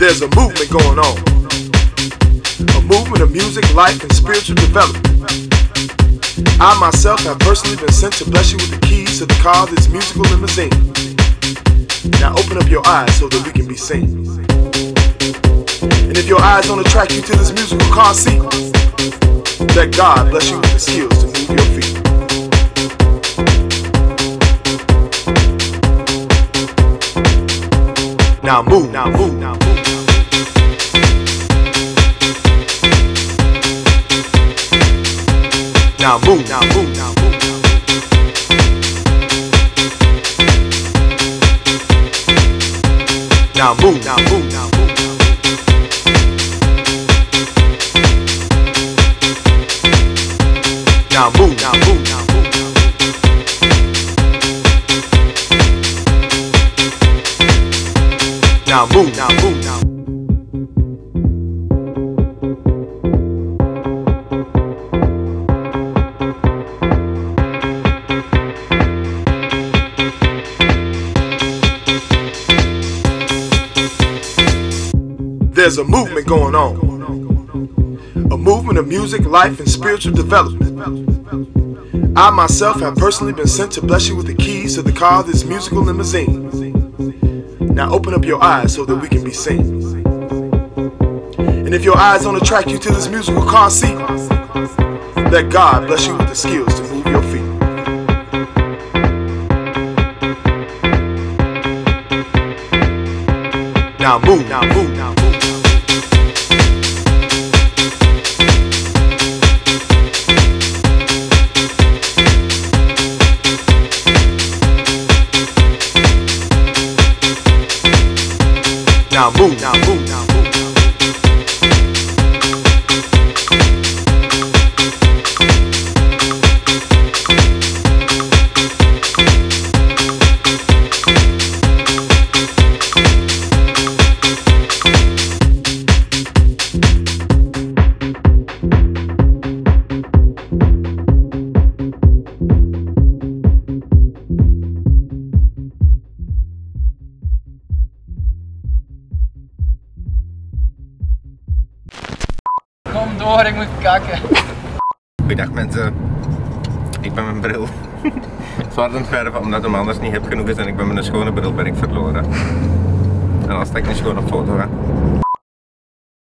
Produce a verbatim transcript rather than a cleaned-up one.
There's a movement going on. A movement of music, life, and spiritual development. I myself have personally been sent to bless you with the keys to the car of this musical limousine. Now open up your eyes so that we can be seen. And if your eyes don't attract you to this musical car seat, let God bless you with the skills to move your feet. Now move, now move, now move. Now move, now move, now move. Now move, now move, now move. Now move, now move, now move. Now move, now move, now move. There's a movement going on. A movement of music, life, and spiritual development. I myself have personally been sent to bless you with the keys to the car of this musical limousine. Now open up your eyes so that we can be seen. And if your eyes don't attract you to this musical car seat, let God bless you with the skills to move your feet. Now move, now move, now move. Now move, now move, now move. Kom door, ik moet kakken. Goeiedag mensen, ik ben mijn bril zwart aan het verven omdat hem anders niet heb genoeg is en ik ben mijn schone brilwerk verloren. En als ik een schone foto heb.